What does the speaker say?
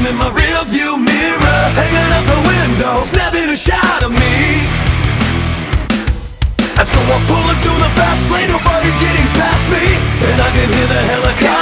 him in my rearview mirror, hanging out the window, snapping a shot of me. And so I'm pulling through the fast lane, nobody's getting past me, and I can hear the helicopter